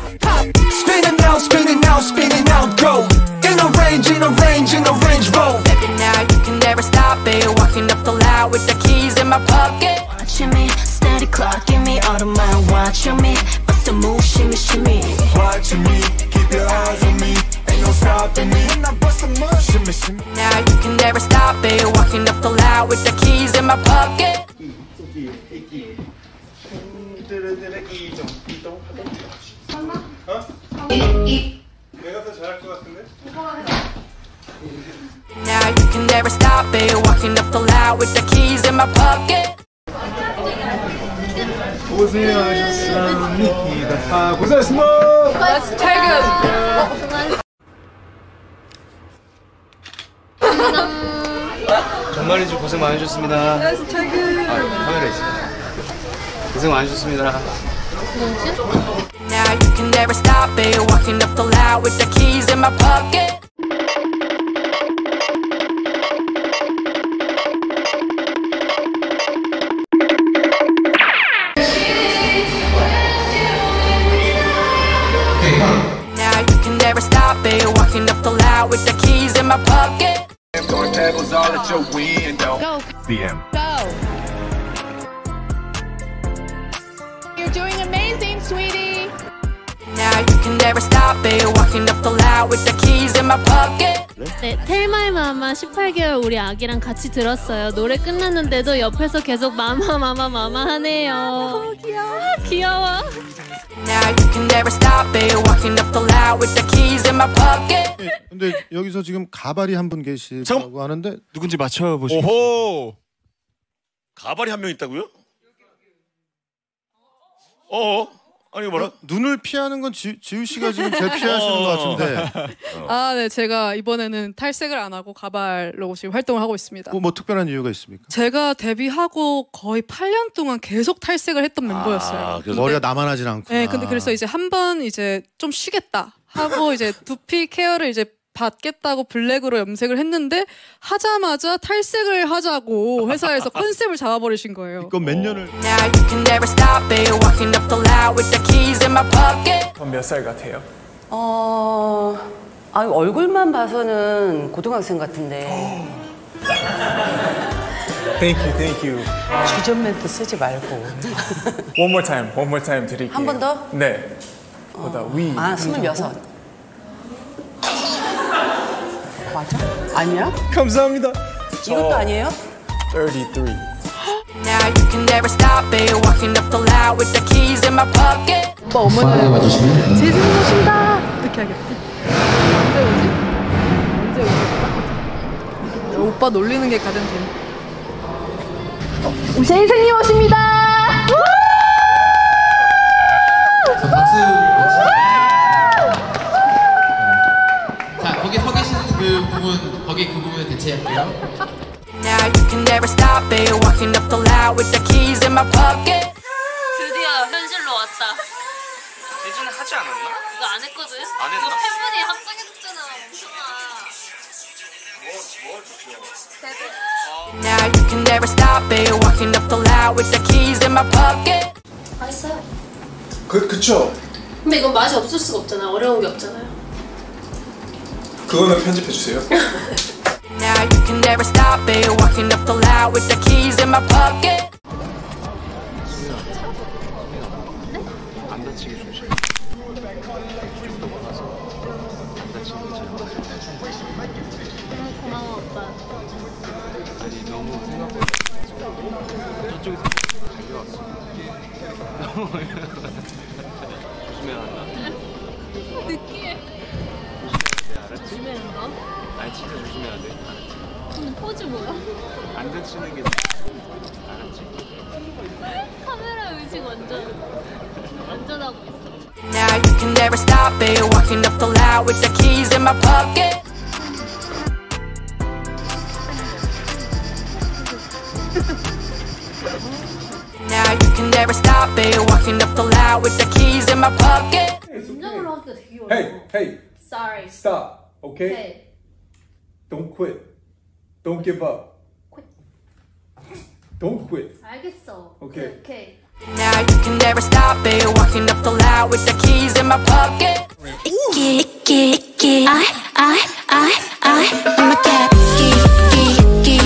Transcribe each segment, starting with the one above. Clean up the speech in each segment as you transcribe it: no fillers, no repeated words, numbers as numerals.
pop. Spinning out, go. In a range road. Baby, now you can never stop it. Walking up the loud with the keys in my pocket. Watching me, steady clock, give me all the mind. Watching me, bust a move, shimmy, shimmy. Watching me, keep your eyes on me. Ain't no stopping me. When I bust a move, shimmy, shimmy. Now you can never stop it. Walking up the loud with the keys in my pocket. 내가 더 잘할 것 같은데? Now you can never stop it. Walking up the loud with the keys in my pocket. 고생하셨습니다. 고생하셨습니다. Let's take 정말이지 고생 많으셨습니다. Let's take it. 카메라 있어. 고생 많으셨습니다. Now you can never stop it. Walking up the loud with the keys in my pocket. Now you can never stop it. Walking up the loud with the keys in my pocket. Throwing pebbles all at your window. Go. BM. Go. You're doing amazing, sweetie. Now you can never stop it. Walking up the loud with the keys in my pocket. 네, 텔마의 마마 18개월 우리 아기랑 같이 들었어요. 노래 끝났는데도 옆에서 계속 마마 하네요. 귀여워. Now you can never stop it. Walking up the loud with the keys in my pocket. 근데 여기서 지금 가발이 한 분 계시다고 하는데 누군지 맞춰보시죠. 오호. 가발이 한 명 있다고요? 아니 뭐라? 눈을 피하는 건 지우 씨가 지금 제일 피하시는 것 같은데. 아, 네, 제가 이번에는 탈색을 안 하고 가발로 지금 활동을 하고 있습니다. 뭐 특별한 이유가 있습니까? 제가 데뷔하고 거의 8년 동안 계속 탈색을 했던 멤버였어요. 머리가 나만하진 않구나. 네, 근데 그래서 이제 한 번 이제 좀 쉬겠다 하고 이제 두피 케어를 이제 받겠다고 블랙으로 염색을 했는데 하자마자 탈색을 하자고 회사에서 컨셉을 잡아버리신 거예요. 이건 몇 년을? Now you can never stop it. Walking up the loud with the keys in my pocket. 전 몇 살 같아요? 얼굴만 봐서는 고등학생 같은데. Thank you. 주전 멘트 쓰지 말고. One more time 드릴게요. 한 번 더? 네. 보다 위. 26. 맞아? 아니야? 감사합니다. 이것도 아니에요? 33. Now you can never stop it. Walking up the loud with the keys in my pocket. 오빠 어머니 제 생각이십니다. 이렇게 하겠지. 언제 오지? 오빠 놀리는 게 가장 재밌. 우시 선생님 오십니다. 자, 거기 서 계시는 그 부분, 거기 그 부분을 대체할게요. Now you can never stop it. Walking up the loud with the keys in my pocket. 드디어 현실로 왔다. 예전에 하지 않았나? 이거 안 했거든? 안 했나? 이거 팬분이 합성해줬잖아, 멍청아. Now you can never stop it. Walking up the loud with the keys in my pocket. 맛있어요. 그쵸? 근데 이건 맛이 없을 수가 없잖아요. 어려운 게 없잖아요. 그거는 편집해 주세요. Now you can never stop it. Walking up the loud with the keys in my pocket. 안 다치게 조심. 고마워, 오빠. 아니 너무 생각보다 저쪽에서 달려왔어. 조심해야 한다. 느끼해. 알았지? 조심해야 한다. 아니 진짜 조심해야 돼. 알았지? 그럼 포즈 뭐야? 안 다치는 게 알았지? 카메라 의식 완전 하고 있어. Now you can never stop it. Walking up the loud with the keys in my pocket. Now you can never stop it. Walking up the loud with the keys in my pocket. 진정으로 하기가 되게 어려워. Hey, Sorry. stop. Okay? Okay. Don't quit. Don't give up. Quit. Don't quit. 알겠어. 오케이. 오케이. Now you can never stop it. Walking up the loud with the keys in my pocket. 이끼 I'm a cat. 이끼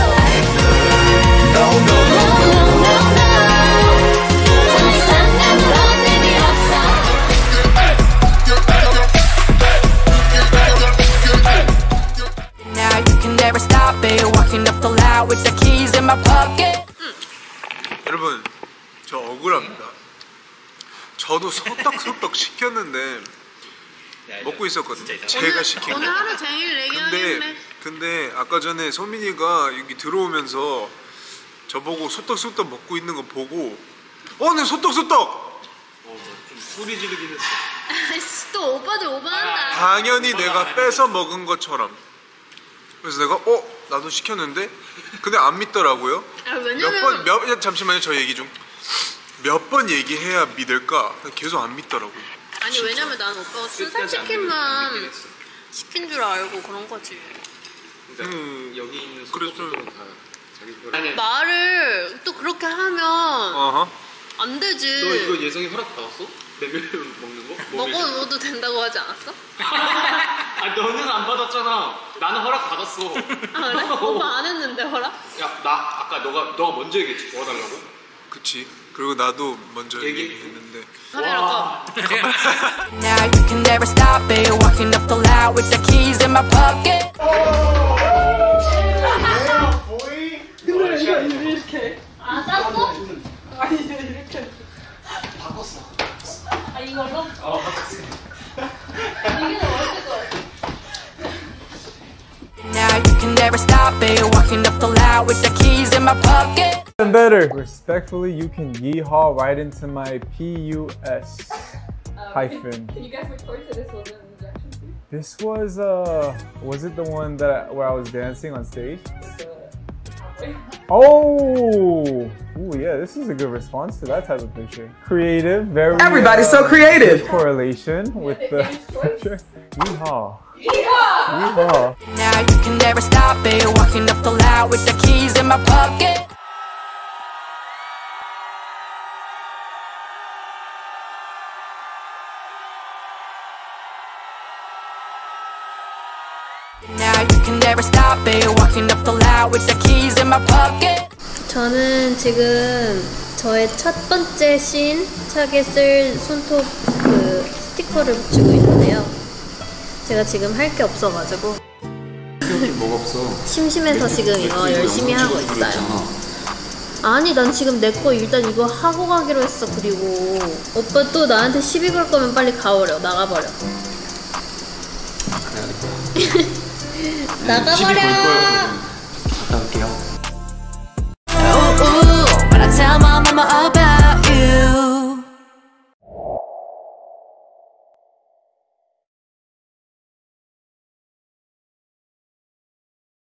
Now you can never stop it. Walking up the loud with the keys in my pocket. 여러분, 저 억울합니다. 저도 소떡소떡 시켰는데 먹고 있었거든요. 제가 시킨 거. 오늘 하루 종일 얘기하겠네. 근데 아까 전에 소민이가 여기 들어오면서 저보고 소떡소떡 먹고 있는 거 보고 내 소떡소떡! 좀 소리 지르긴 했어. 또 오빠들 오버한다. 당연히 내가 뺏어 먹은 것처럼. 그래서 내가 나도 시켰는데 근데 안 믿더라고요. 왜냐면 잠시만요. 저 얘기 좀. 몇 번 얘기해야 믿을까? 계속 안 믿더라고요. 아니 왜냐면 난 오빠가 순살치킨만 시킨 줄 알고 그런 거지. 여기 있는 소떡소떡은 다 자기 거를. 말을 또 그렇게 하면 안 되지. 너 이거 예성이 허락 받았어? 레벨 먹는 거? 먹어도 된다고 하지 않았어? 아 너는 안 받았잖아. 나는 허락 받았어. 아 그래? 오빠 안 했는데 허락? 야 나 아까 너가 먼저 얘기했지 도와달라고. 그치. 그리고 나도 먼저 얘기했는데. Now you can never stop it. Walking up the loud with the keys in my pocket. 근데 이렇게. 아 땄어? 아니 이렇게. 바꿨어. 아 이걸로? 바꿨어. 이게 더 멋있을 것 같아. Now you can never stop it. Walking up the loud with the keys in my pocket. Better. Respectfully, you can yeehaw right into my PUS hyphen. Can you guess which part of this was an injection to? This was it the one where I was dancing on stage? Oh! Ooh, yeah, this is a good response to that type of picture. Creative, very... Everybody's so creative! Correlation with the picture. Yeehaw. Yeehaw. Now you can never stop it. Walking up the loud with the keys in my pocket. Now you can never stop it. Walking up the loud with the keys in my pocket. 저는 지금 저의 첫 번째 씬 착에 쓸 손톱 그 스티커를 붙이고 있는데요. 제가 지금 할 게 없어가지고 뭐가 없어? 심심해서 지금 이거 열심히 하고 있어요. 아니 난 지금 내 거 일단 이거 하고 가기로 했어. 그리고 오빠 또 나한테 시비 걸 거면 빨리 가버려. 나가버려. 그래야 될 거야. 나가버려.